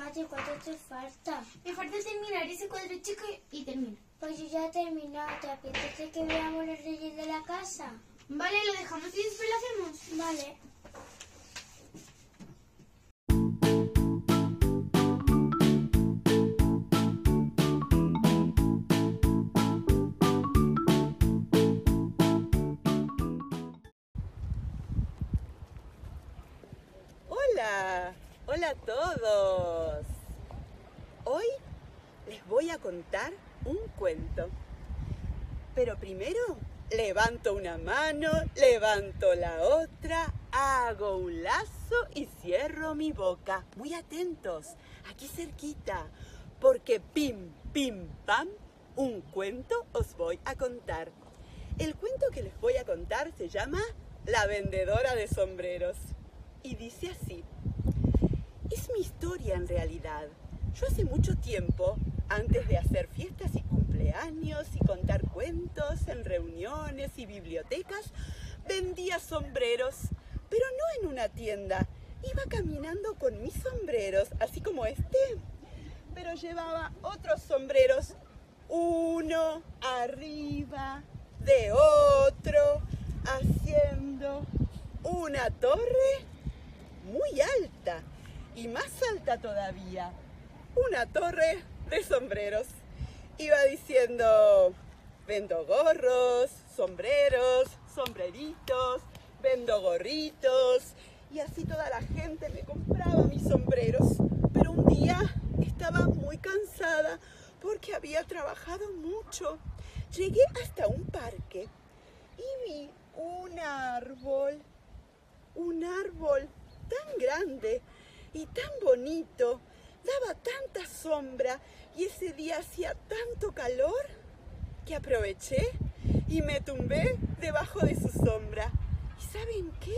Mati, ¿cuánto te falta? Me falta terminar ese cuadro chico y termino. Pues yo ya he terminado. ¿Te apetece que veamos los reyes de la casa? Vale, lo dejamos y después lo hacemos. Vale. Hola, hola a todos. Hoy les voy a contar un cuento. Pero primero levanto una mano, levanto la otra, hago un lazo y cierro mi boca. Muy atentos, aquí cerquita, porque pim, pim, pam, un cuento os voy a contar. El cuento que les voy a contar se llama La vendedora de sombreros. Y dice así: es mi historia en realidad. Yo hace mucho tiempo, antes de hacer fiestas y cumpleaños y contar cuentos en reuniones y bibliotecas, vendía sombreros, pero no en una tienda. Iba caminando con mis sombreros, así como este, pero llevaba otros sombreros, uno arriba de otro, haciendo una torre muy alta y más alta todavía, una torre de sombreros. Iba diciendo: vendo gorros, sombreros, sombreritos, vendo gorritos, y así toda la gente me compraba mis sombreros. Pero un día estaba muy cansada porque había trabajado mucho. Llegué hasta un parque y vi un árbol tan grande y tan bonito, daba tanta sombra y ese día hacía tanto calor que aproveché y me tumbé debajo de su sombra. ¿Y saben qué?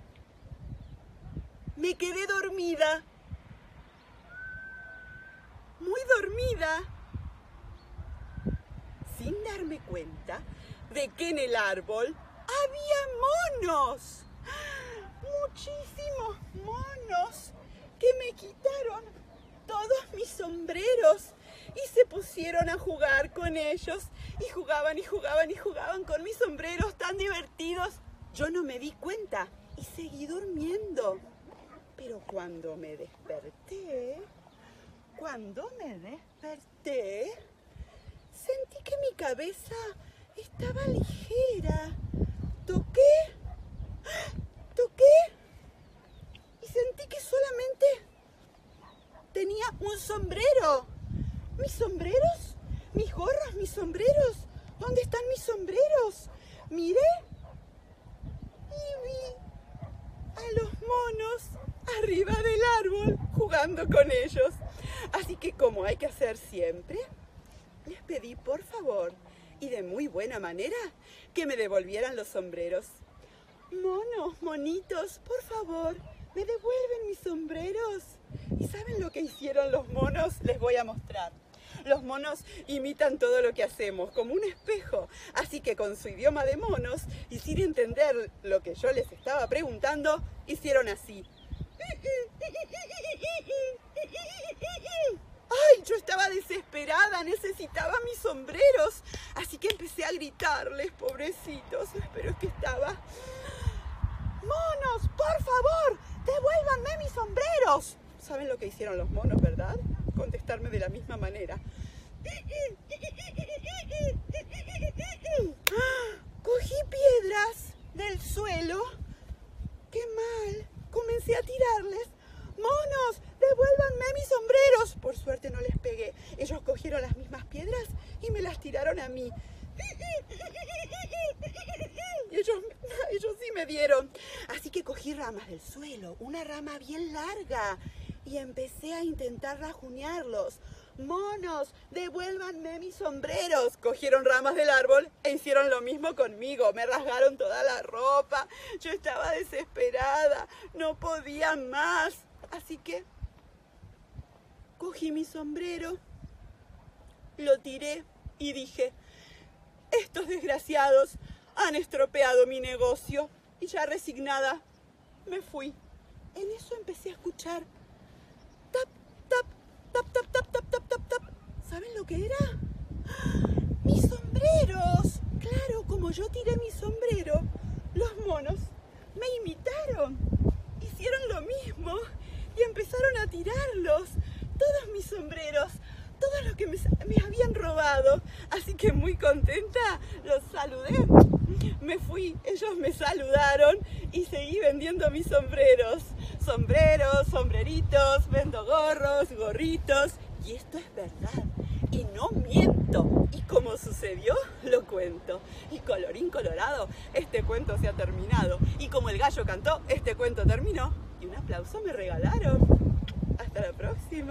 Me quedé dormida, muy dormida, sin darme cuenta de que en el árbol había monos. Muchísimos monos que me quitaron todos mis sombreros y se pusieron a jugar con ellos y jugaban y jugaban y jugaban con mis sombreros tan divertidos. Yo no me di cuenta y seguí durmiendo. Pero cuando me desperté, sentí que mi cabeza estaba ligera. Toqué y sentí que solamente tenía un sombrero. ¿Mis sombreros? ¿Mis gorros? ¿Mis sombreros? ¿Dónde están mis sombreros? Miré y vi a los monos arriba del árbol jugando con ellos. Así que, como hay que hacer siempre, les pedí por favor y de muy buena manera que me devolvieran los sombreros. Monos, monitos, por favor, ¿me devuelven mis sombreros? ¿Y saben lo que hicieron los monos? Les voy a mostrar. Los monos imitan todo lo que hacemos, como un espejo. Así que con su idioma de monos, y sin entender lo que yo les estaba preguntando, hicieron así. ¡Ay! Yo estaba desesperada, necesitaba mis sombreros. Así que empecé a gritarles, pobrecitos, pero es que estaba... ¡Monos, por favor, devuélvanme mis sombreros! ¿Saben lo que hicieron los monos, verdad? Contestarme de la misma manera. Cogí piedras del suelo. ¡Qué mal! Comencé a tirarles. ¡Monos, devuélvanme mis sombreros! Por suerte no les pegué. Ellos cogieron las mismas piedras y me las tiraron a mí. Y ellos sí me dieron. Así que cogí ramas del suelo, una rama bien larga, y empecé a intentar rajuñarlos. ¡Monos, devuélvanme mis sombreros! Cogieron ramas del árbol e hicieron lo mismo conmigo. Me rasgaron toda la ropa. Yo estaba desesperada, no podía más. Así que cogí mi sombrero, lo tiré y dije: estos desgraciados han estropeado mi negocio. Y ya resignada me fui. En eso empecé a escuchar tap, tap, tap, tap, tap, tap, tap, tap, tap. ¿Saben lo que era? ¡Mis sombreros! Claro, como yo tiré mi sombrero, los monos me imitaron. Hicieron lo mismo y empezaron a tirarlos. Todos mis sombreros, todos los que me habían robado. Así que muy contenta, los saludé. Me fui, ellos me saludaron y seguí vendiendo mis sombreros. Sombreros, sombreritos, vendo gorros, gorritos. Y esto es verdad. Y no miento. Y como sucedió, lo cuento. Y colorín colorado, este cuento se ha terminado. Y como el gallo cantó, este cuento terminó. Y un aplauso me regalaron. Hasta la próxima.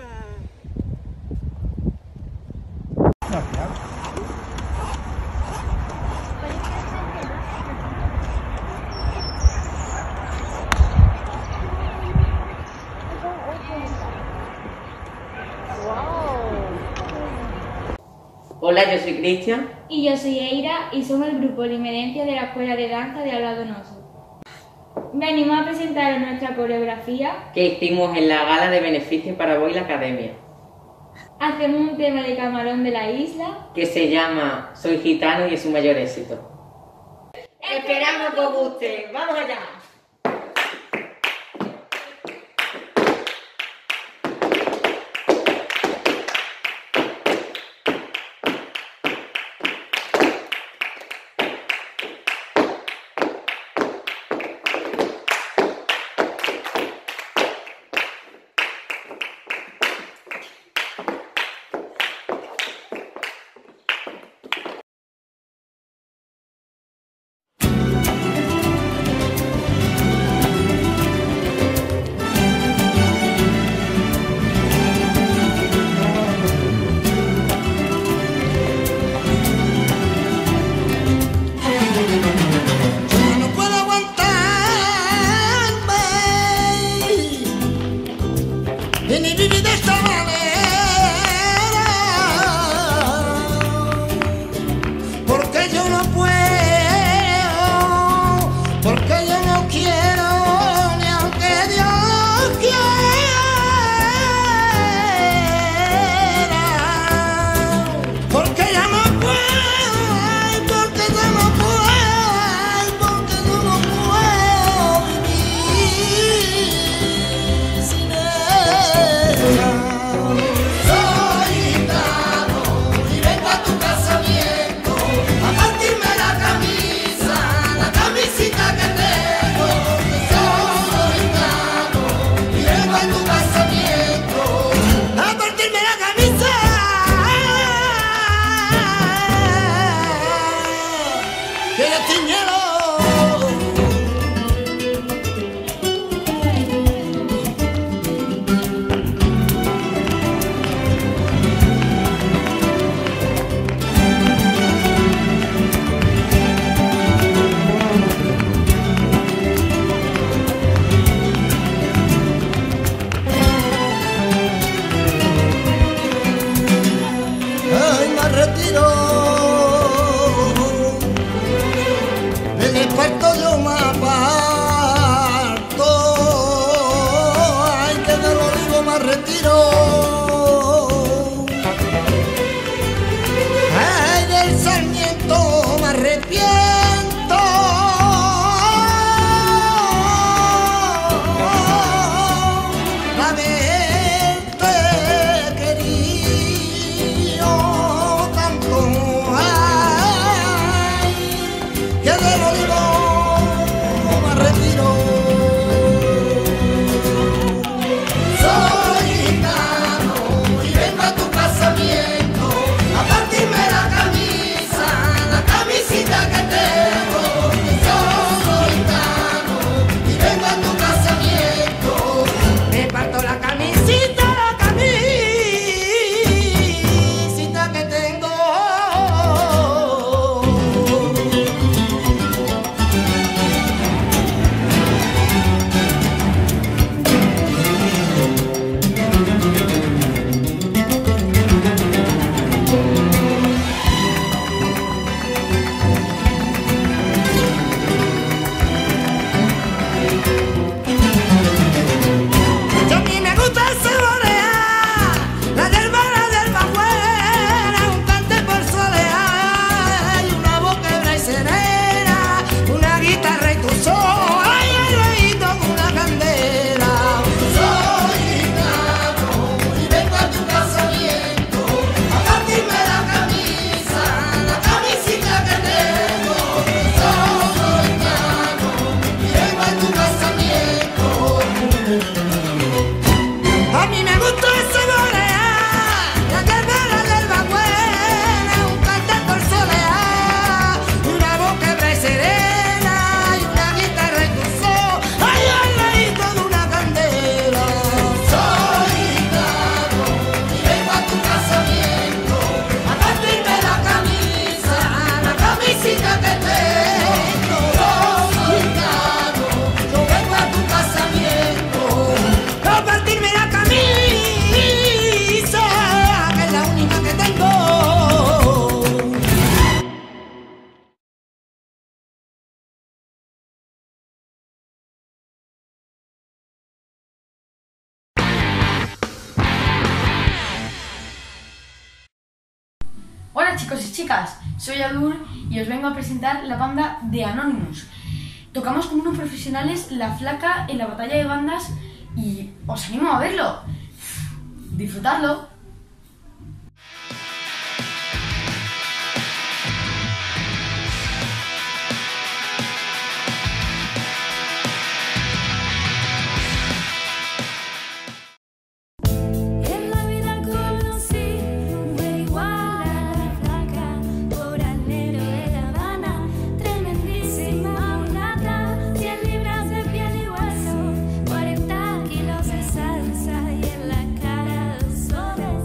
Hola, yo soy Cristian. Y yo soy Eira y somos el grupo Limerencia de la Escuela de Danza de Alba Donoso. Venimos a presentar nuestra coreografía Que hicimos en la gala de beneficio para Boy la Academia, Hacemos un tema de Camarón de la Isla. que se llama Soy Gitano y es su mayor éxito. ¡Esperamos que os guste! ¡Vamos allá! Hola chicos y chicas, soy Adur y os vengo a presentar la banda de Anonymous. Tocamos como unos profesionales La Flaca en la batalla de bandas y os animo a verlo. Disfrutadlo. En la vida conocí un güey igual a La Flaca, foránero de La Habana, tremendísima mulata, 100 libras de piel y hueso, 40 kilos de salsa y en la cara 2 soles.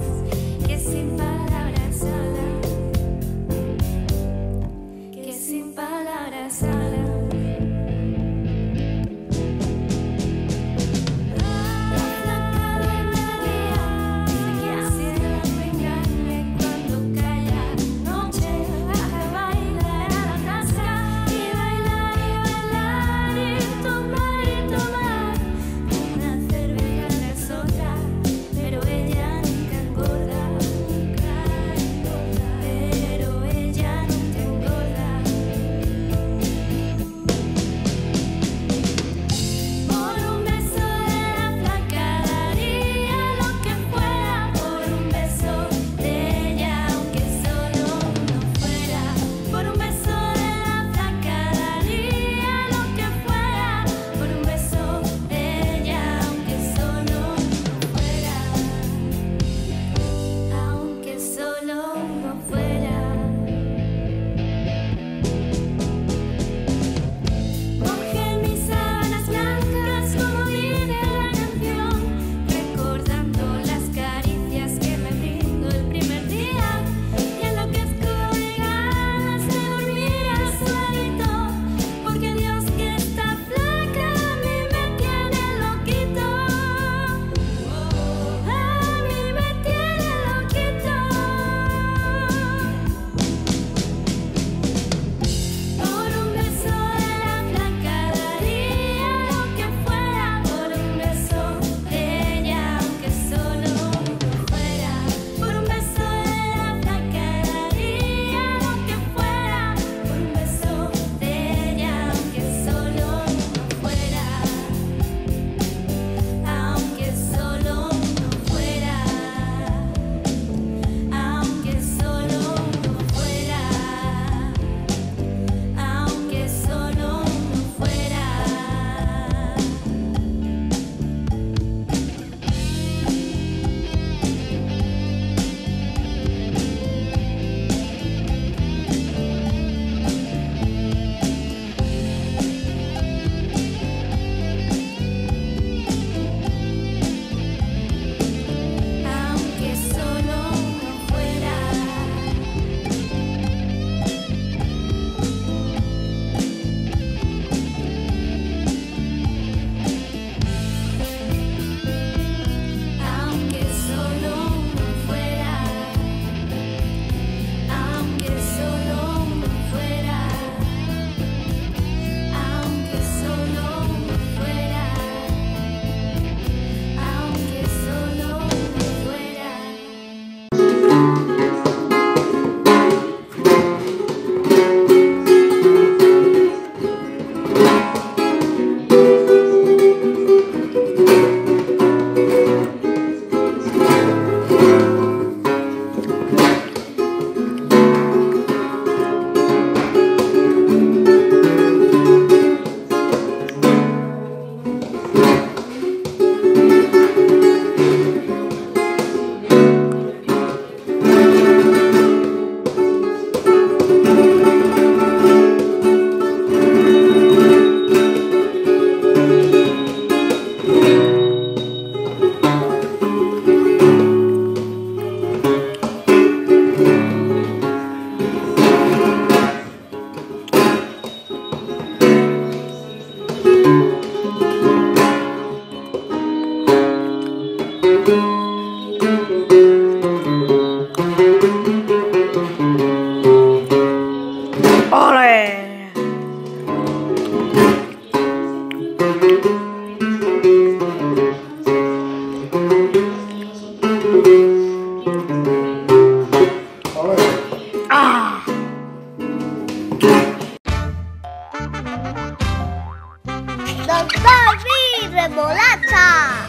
¡Doctor B! ¡Remolacha!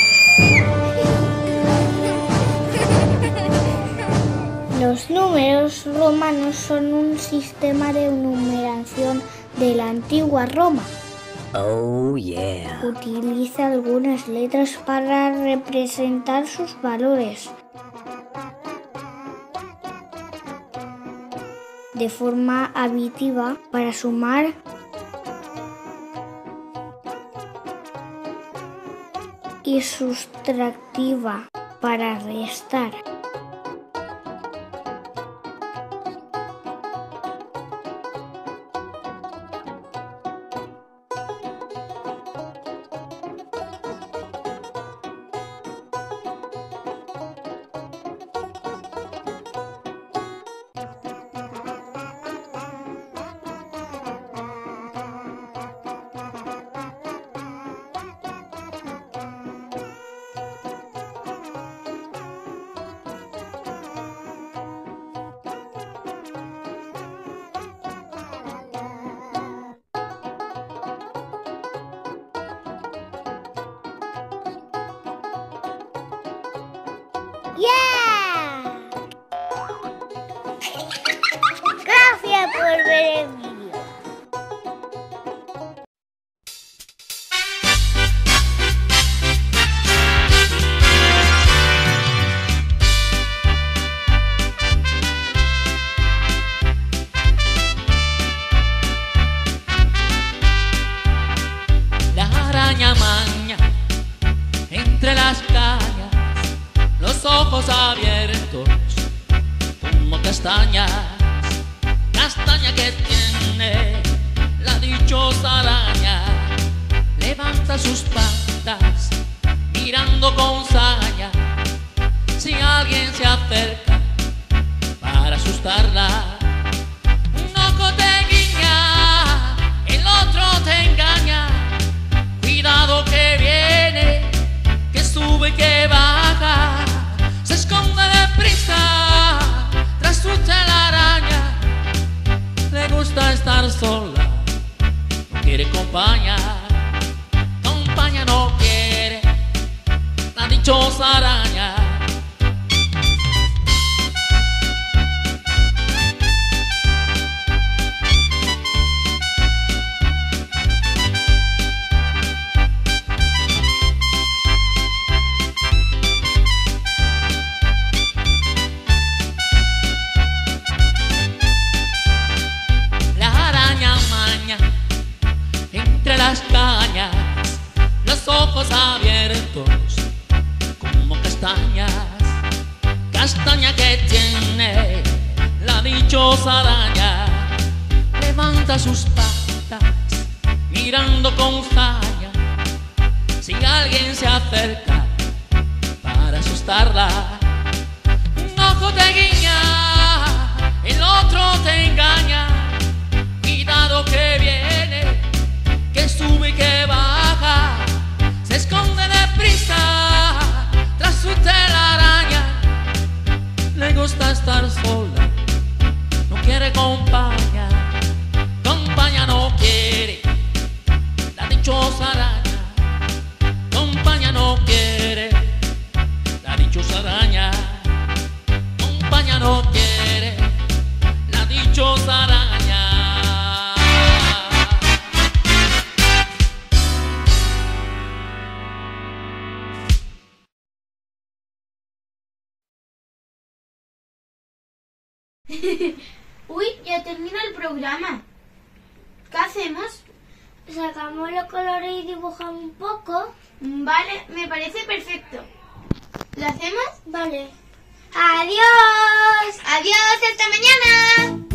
Los números romanos son un sistema de numeración de la antigua Roma. Oh, yeah. Utiliza algunas letras para representar sus valores. De forma aditiva para sumar y sustractiva para restar. ¡Yeah! Gracias por ver el vídeo. La araña maña entre las cañas, los ojos abiertos como castañas, castaña que tiene la dichosa araña. Levanta sus patas mirando con saña, si alguien se acerca para asustarla. Un ojo te guiña, el otro te engaña, cuidado que viene, que sube y que baja, se esconde deprisa tras su telaraña. Le gusta estar sola, no quiere compañía, compañía no quiere la dichosa araña. Entre las cañas, los ojos abiertos como castañas, castaña que tiene la dichosa araña. Levanta sus patas mirando con saña, si alguien se acerca para asustarla. Un ojo te guiña, el otro te engaña, cuidado que viene, que sube y que baja, se esconde deprisa tras su telaraña. Le gusta estar sola, no quiere compañía, compañía no quiere la dichosa araña, compañía no quiere la dichosa araña, compañía no quiere la dichosa araña. Uy, ya termina el programa. ¿Qué hacemos? Sacamos los colores y dibujamos un poco. Vale, me parece perfecto. ¿Lo hacemos? Vale. ¡Adiós! ¡Adiós! ¡Hasta mañana!